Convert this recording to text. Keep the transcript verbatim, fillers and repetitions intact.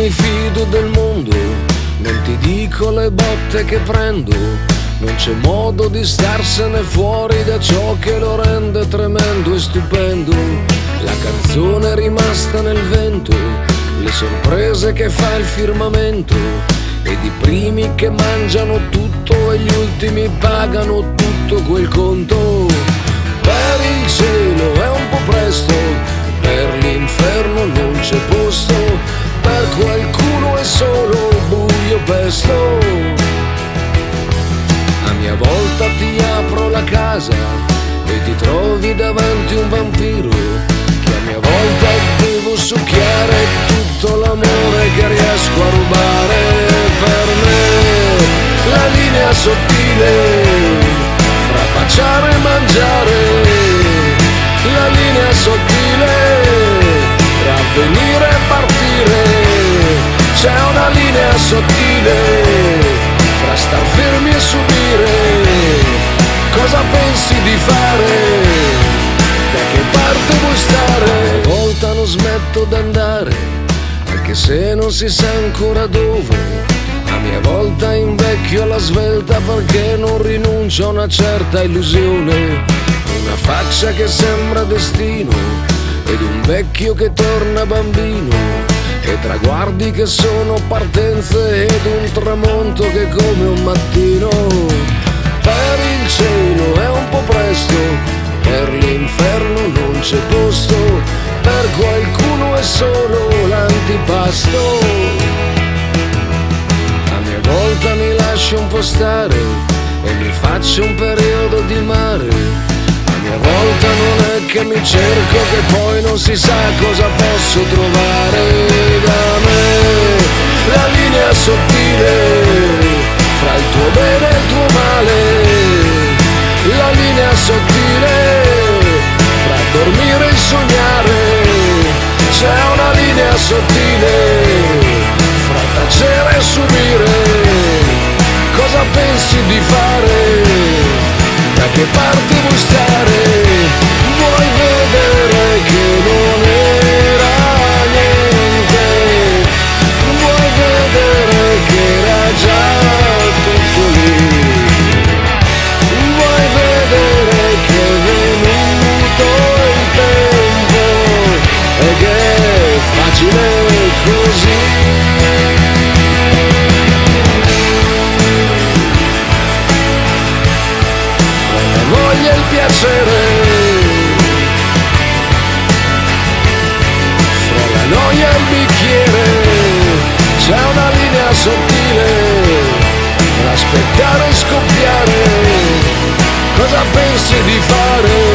mi fido del mondo, non ti dico le botte che prendo. Non c'è modo di starsene fuori da ciò che lo rende tremendo e stupendo. La canzone è rimasta nel vento, le sorprese che fa il firmamento, ed i primi che mangiano tutto e gli ultimi pagano tutto quel conto. Per il cielo è un po' presto, per l'inferno non c'è posto, per qualcuno è solo buio pesto. A mia volta ti apro la casa e ti trovi davanti un vampiro, che a mia volta devo succhiare tutto l'amore che riesco a rubare. Per me la linea sottile fra baciare e mangiare, la linea sottile tra venire e partire. C'è una linea sottile fra star fermi e subire. Cosa pensi di fare? Da che parte vuoi stare? Una volta non smetto d'andare, anche se non si sa ancora dove. A mia volta invecchio alla svelta perché non rinuncio a una certa illusione. Una faccia che sembra destino ed un vecchio che torna bambino, e traguardi che sono partenze ed un tramonto che è come un mattino. Per il cielo è un po' presto, per l'inferno non c'è posto, per qualcuno è solo l'antipasto. A mia volta mi lascio un po' stare e mi faccio un periodo di mare. A mia volta non è che mi cerco, che poi non si sa cosa posso trovare. Da me la linea sottile fra il tuo bene e il tuo male, la linea sottile fra dormire e sognare. C'è una linea sottile fra tacere e subire. Cosa pensi di fare? Da che parte vuoi stare? Vuoi vedere che non era niente? Vuoi vedere che era già tutto lì? Vuoi vedere che è venuto il tempo e che è facile così? Voglia il piacere fra la noia e il bicchiere. C'è una linea sottile tra aspettare e scoppiare. Cosa pensi di fare?